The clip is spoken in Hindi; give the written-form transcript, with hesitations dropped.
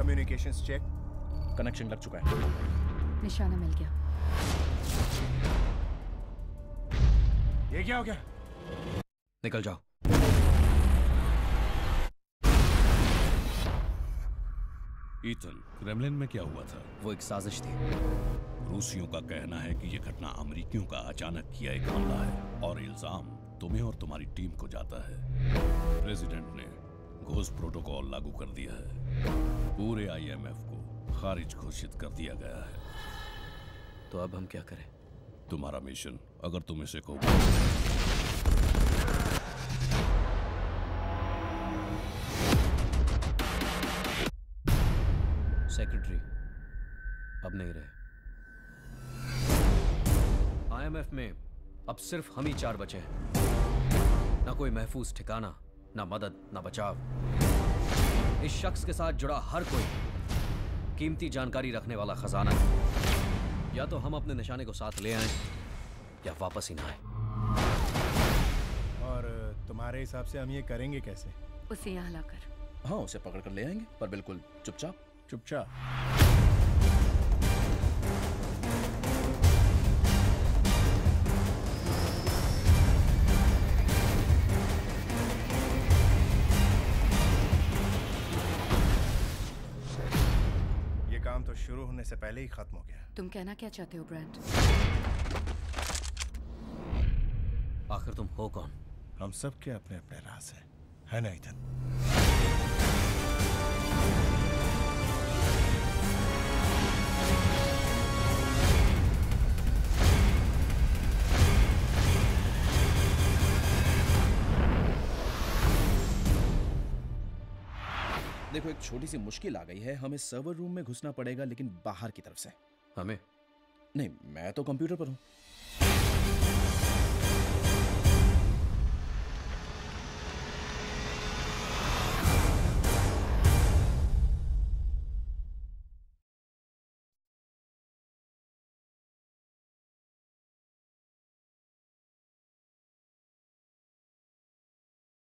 Communications check. कनेक्शन लग चुका है। निशाना मिल गया। ये क्या हो गया? निकल जाओ। ईथन, क्रेमलिन में क्या हुआ था? वो एक साजिश थी। रूसियों का कहना है कि यह घटना अमेरिकियों का अचानक किया एक हमला है और इल्जाम तुम्हें और तुम्हारी टीम को जाता है। प्रेसिडेंट ने घोष प्रोटोकॉल लागू कर दिया है। पूरे IMF को खारिज घोषित कर दिया गया है। तो अब हम क्या करें? तुम्हारा मिशन, अगर तुम इसे कहो। सेक्रेटरी अब नहीं रहे। IMF में अब सिर्फ हम ही 4 बचे हैं। ना कोई महफूज ठिकाना, ना मदद, ना बचाव। इस शख्स के साथ जुड़ा हर कोई कीमती जानकारी रखने वाला खजाना है। या तो हम अपने निशाने को साथ ले आएं या वापस ही ना आए। और तुम्हारे हिसाब से हम ये करेंगे कैसे? उसे यहाँ लाकर। हाँ, उसे पकड़ कर ले आएंगे, पर बिल्कुल चुपचाप। चुपचाप। ये काम तो शुरू होने से पहले ही खत्म हो गया। तुम कहना क्या चाहते हो ब्रांड? आखिर तुम हो कौन? हम सब के अपने अपने राज हैं, है ना ईथन? देखो, एक छोटी सी मुश्किल आ गई है। हमें सर्वर रूम में घुसना पड़ेगा, लेकिन बाहर की तरफ से। हमें? नहीं, मैं तो कंप्यूटर पर हूं।